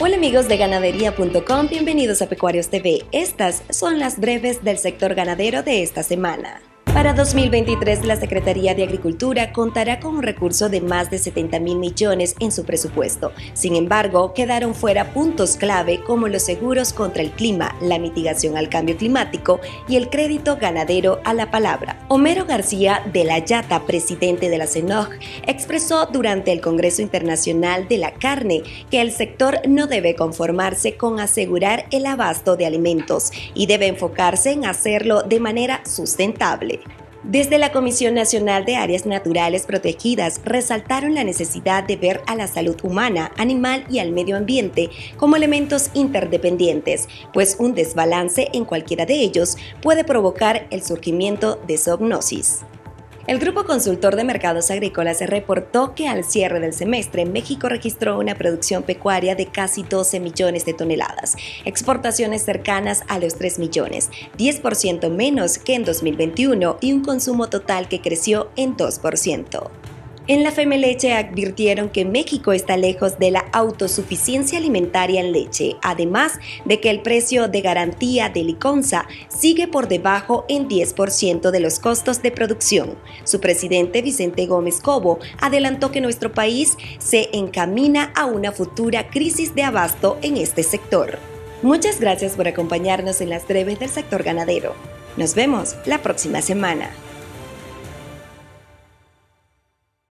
Hola amigos de ganadería.com, bienvenidos a Pecuarios TV. Estas son las breves del sector ganadero de esta semana. Para 2023, la Secretaría de Agricultura contará con un recurso de más de 70.000 millones en su presupuesto. Sin embargo, quedaron fuera puntos clave como los seguros contra el clima, la mitigación al cambio climático y el crédito ganadero a la palabra. Homero García de la Yata, presidente de la CENOG, expresó durante el Congreso Internacional de la Carne que el sector no debe conformarse con asegurar el abasto de alimentos y debe enfocarse en hacerlo de manera sustentable. Desde la Comisión Nacional de Áreas Naturales Protegidas resaltaron la necesidad de ver a la salud humana, animal y al medio ambiente como elementos interdependientes, pues un desbalance en cualquiera de ellos puede provocar el surgimiento de zoonoses. El Grupo Consultor de Mercados Agrícolas reportó que al cierre del semestre, México registró una producción pecuaria de casi 12 millones de toneladas, exportaciones cercanas a los 3 millones, 10% menos que en 2021 y un consumo total que creció en 2%. En la Femeleche advirtieron que México está lejos de la autosuficiencia alimentaria en leche, además de que el precio de garantía de Liconza sigue por debajo en 10% de los costos de producción. Su presidente Vicente Gómez Cobo adelantó que nuestro país se encamina a una futura crisis de abasto en este sector. Muchas gracias por acompañarnos en las breves del sector ganadero. Nos vemos la próxima semana.